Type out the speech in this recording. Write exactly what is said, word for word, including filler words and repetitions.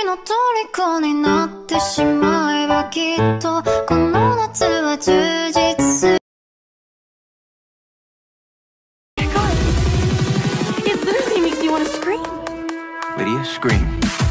の虜になってしまえばきっとこの夏は充実する。 It literally makes me want to scream. Lydia, scream.